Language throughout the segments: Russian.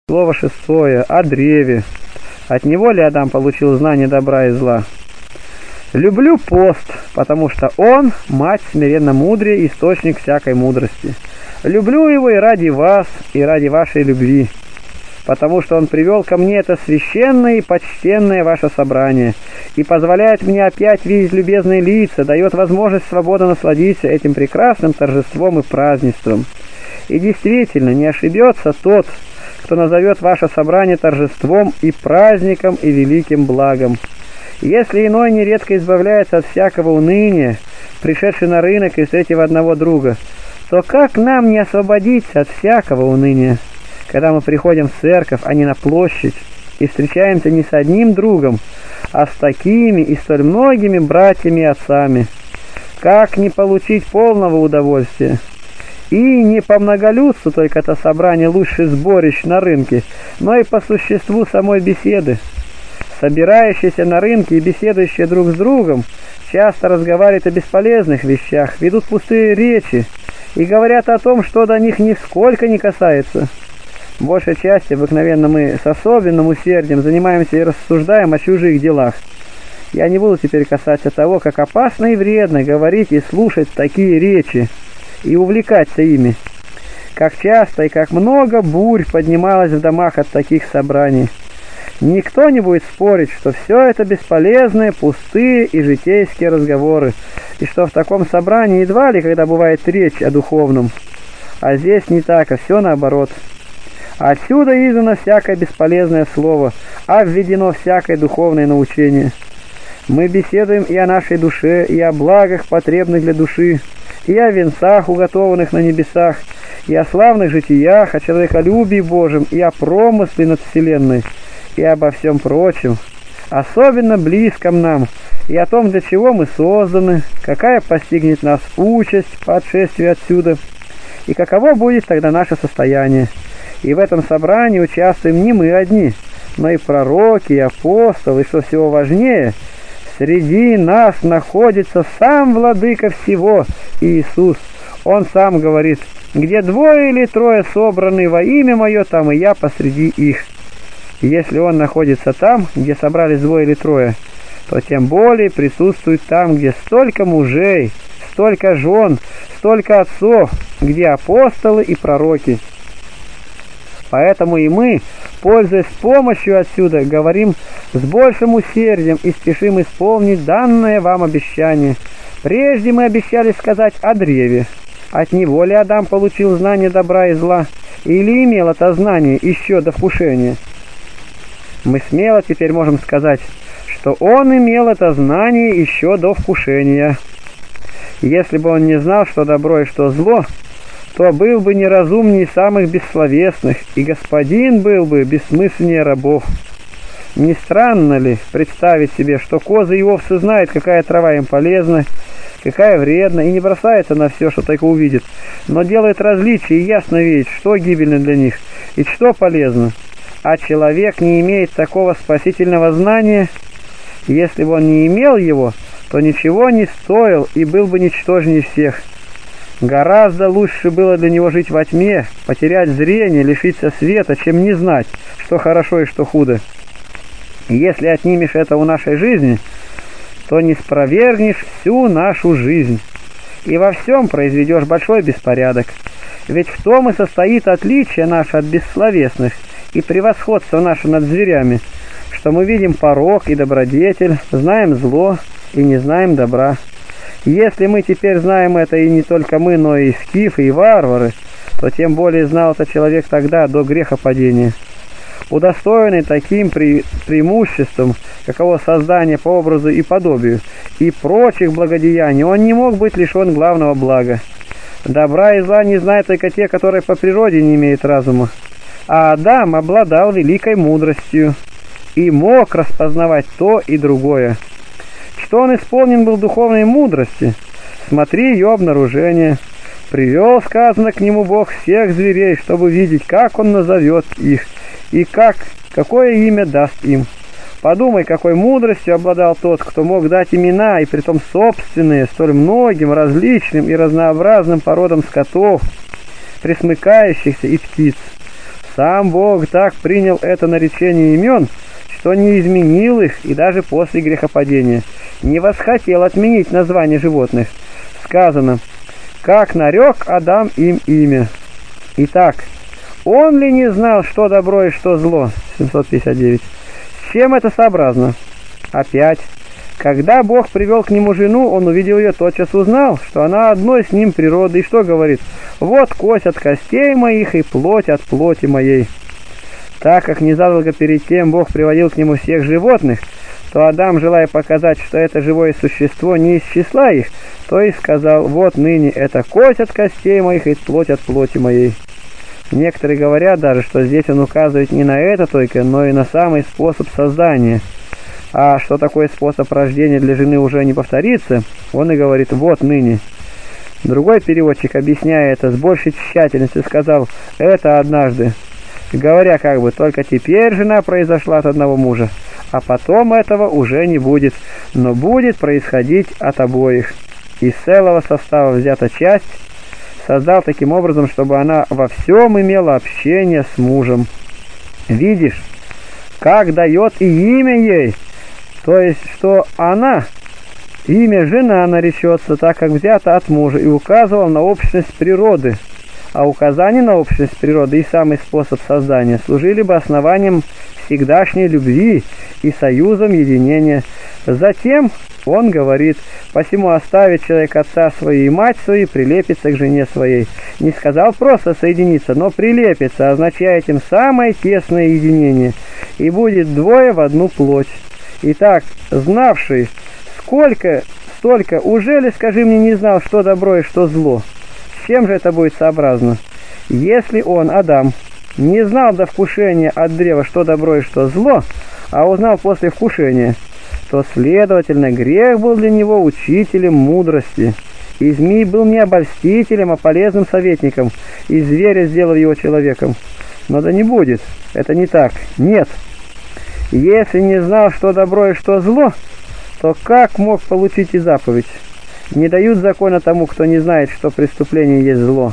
Слово 6. О древе. От него ли Адам получил знание добра и зла? Люблю пост, потому что он, мать смиренно мудрее, источник всякой мудрости. Люблю его и ради вас, и ради вашей любви, потому что он привел ко мне это священное и почтенное ваше собрание, и позволяет мне опять видеть любезные лица, дает возможность свободно насладиться этим прекрасным торжеством и празднеством. И действительно, не ошибется тот, кто назовет ваше собрание торжеством и праздником и великим благом. Если иной нередко избавляется от всякого уныния, пришедший на рынок и встретив одного друга, то как нам не освободиться от всякого уныния, когда мы приходим в церковь, а не на площадь, и встречаемся не с одним другом, а с такими и столь многими братьями и отцами? Как не получить полного удовольствия? И не по многолюдству только это собрание лучших сборищ на рынке, но и по существу самой беседы. Собирающиеся на рынке и беседующие друг с другом часто разговаривают о бесполезных вещах, ведут пустые речи и говорят о том, что до них нисколько не касается. Большей части обыкновенно мы с особенным усердием занимаемся и рассуждаем о чужих делах. Я не буду теперь касаться того, как опасно и вредно говорить и слушать такие речи и увлекаться ими. Как часто и как много бурь поднималось в домах от таких собраний. Никто не будет спорить, что все это бесполезные, пустые и житейские разговоры, и что в таком собрании едва ли когда бывает речь о духовном. А здесь не так, а все наоборот. Отсюда издано всякое бесполезное слово, а введено всякое духовное научение. Мы беседуем и о нашей душе, и о благах, потребных для души, и о венцах, уготованных на небесах, и о славных житиях, о человеколюбии Божьем, и о промысле над вселенной, и обо всем прочем, особенно близком нам, и о том, для чего мы созданы, какая постигнет нас участь по отшествию отсюда, и каково будет тогда наше состояние. И в этом собрании участвуем не мы одни, но и пророки, и апостолы, и, что всего важнее, среди нас находится сам Владыка всего, Иисус. Он сам говорит: «Где двое или трое собраны во имя Мое, там и Я посреди их». И если Он находится там, где собрались двое или трое, то тем более присутствует там, где столько мужей, столько жен, столько отцов, где апостолы и пророки. Поэтому и мы, пользуясь помощью отсюда, говорим с большим усердием и спешим исполнить данное вам обещание. Прежде мы обещали сказать о древе. От него ли Адам получил знание добра и зла, или имел это знание еще до вкушения? Мы смело теперь можем сказать, что он имел это знание еще до вкушения. Если бы он не знал, что добро и что зло, то был бы неразумнее самых бессловесных, и господин был бы бессмысленнее рабов. Не странно ли представить себе, что козы и овцы знают, какая трава им полезна, какая вредна, и не бросается на все, что только увидит, но делает различия и ясно видит, что гибельно для них и что полезно. А человек не имеет такого спасительного знания. Если бы он не имел его, то ничего не стоил и был бы ничтожнее всех. Гораздо лучше было для него жить во тьме, потерять зрение, лишиться света, чем не знать, что хорошо и что худо. Если отнимешь это у нашей жизни, то не спровергнешь всю нашу жизнь, и во всем произведешь большой беспорядок. Ведь в том и состоит отличие наше от бессловесных и превосходство наше над зверями, что мы видим порок и добродетель, знаем зло и не знаем добра. Если мы теперь знаем это, и не только мы, но и скифы, и варвары, то тем более знал это человек тогда, до грехопадения. Удостоенный таким преимуществом, каково создание по образу и подобию, и прочих благодеяний, он не мог быть лишен главного блага. Добра и зла не знают только те, которые по природе не имеют разума. А Адам обладал великой мудростью и мог распознавать то и другое. Что он исполнен был духовной мудрости, смотри ее обнаружение. Привел, сказано, к нему Бог всех зверей, чтобы видеть, как он назовет их, и какое имя даст им. Подумай, какой мудростью обладал тот, кто мог дать имена, и притом собственные, столь многим, различным и разнообразным породам скотов, пресмыкающихся и птиц. Сам Бог так принял это наречение имен, что не изменил их и даже после грехопадения не восхотел отменить название животных. Сказано: «Как нарек Адам им имя». Итак, он ли не знал, что добро и что зло? 759. С чем это сообразно? Опять, когда Бог привел к нему жену, он увидел ее, тотчас узнал, что она одной с ним природы, и что говорит? «Вот кость от костей моих и плоть от плоти моей». Так как незадолго перед тем Бог приводил к нему всех животных, то Адам, желая показать, что это живое существо не из числа их, то и сказал: «Вот ныне это кость от костей моих и плоть от плоти моей». Некоторые говорят даже, что здесь он указывает не на это только, но и на самый способ создания. А что такой способ рождения для жены уже не повторится, он и говорит: «Вот ныне». Другой переводчик, объясняя это с большей тщательностью, сказал: «Это однажды», говоря как бы: «Только теперь жена произошла от одного мужа, а потом этого уже не будет, но будет происходить от обоих». Из целого состава взята часть, создал таким образом, чтобы она во всем имела общение с мужем. Видишь, как дает и имя ей, то есть, что она, имя жена наречется, так как взято от мужа, и указывал на общность природы. А указание на общность природы и самый способ создания служили бы основанием всегдашней любви и союзом единения. Затем он говорит: «Посему оставит человек отца свою и мать свою, прилепится к жене своей». Не сказал просто соединиться, но прилепится, означая этим самое тесное единение. «И будет двое в одну плоть». Итак, знавший столько, уже ли, скажи мне, не знал, что добро и что зло? С чем же это будет сообразно? Если он, Адам, не знал до вкушения от древа, что добро и что зло, а узнал после вкушения, то, следовательно, грех был для него учителем мудрости, и змей был не обольстителем, а полезным советником, и зверя сделал его человеком. Но да не будет, это не так, нет. Если не знал, что добро и что зло, то как мог получить и заповедь? Не дают закона тому, кто не знает, что преступление есть зло.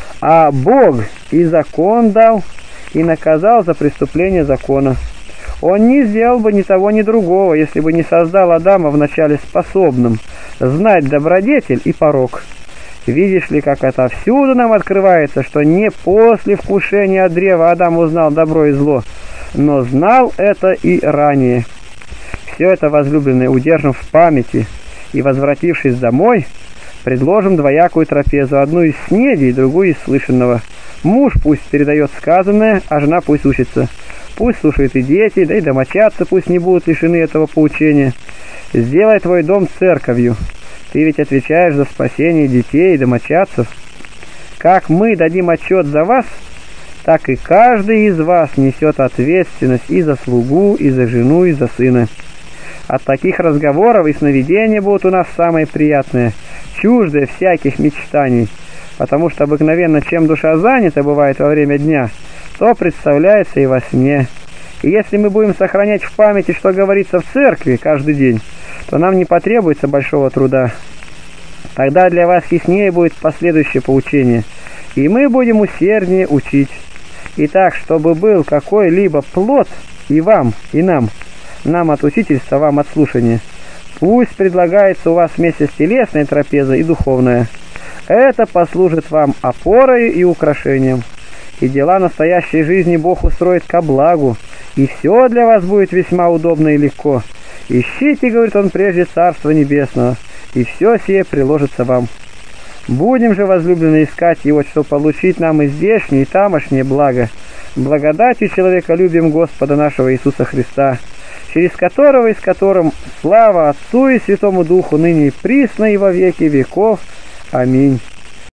А Бог и закон дал, и наказал за преступление закона. Он не сделал бы ни того, ни другого, если бы не создал Адама вначале способным знать добродетель и порок. Видишь ли, как это всюду нам открывается, что не после вкушения от древа Адам узнал добро и зло, но знал это и ранее. Все это, возлюбленные, удержим в памяти, и, возвратившись домой, предложим двоякую трапезу, одну из снеди, другую из слышанного. Муж пусть передает сказанное, а жена пусть учится. Пусть слушают и дети, да и домочадцы пусть не будут лишены этого поучения. Сделай твой дом церковью. Ты ведь отвечаешь за спасение детей и домочадцев. Как мы дадим отчет за вас, так и каждый из вас несет ответственность и за слугу, и за жену, и за сына. От таких разговоров и сновидения будут у нас самые приятные, чуждые всяких мечтаний, потому что обыкновенно, чем душа занята бывает во время дня, то представляется и во сне. И если мы будем сохранять в памяти, что говорится в церкви каждый день, то нам не потребуется большого труда. Тогда для вас яснее будет последующее поучение, и мы будем усерднее учить. Итак, чтобы был какой-либо плод и вам, и нам от учительства, вам от слушания, пусть предлагается у вас вместе с телесной трапезой и духовная. Это послужит вам опорой и украшением. И дела настоящей жизни Бог устроит ко благу, и все для вас будет весьма удобно и легко. Ищите, говорит он, прежде Царства Небесного, и все сие приложится вам. Будем же, возлюбленные, искать его, чтобы получить нам и здешнее, и тамошнее благо, благодатью человеколюбием Господа нашего Иисуса Христа, через которого и с которым слава Отцу и Святому Духу ныне и присно и во веки веков. Аминь.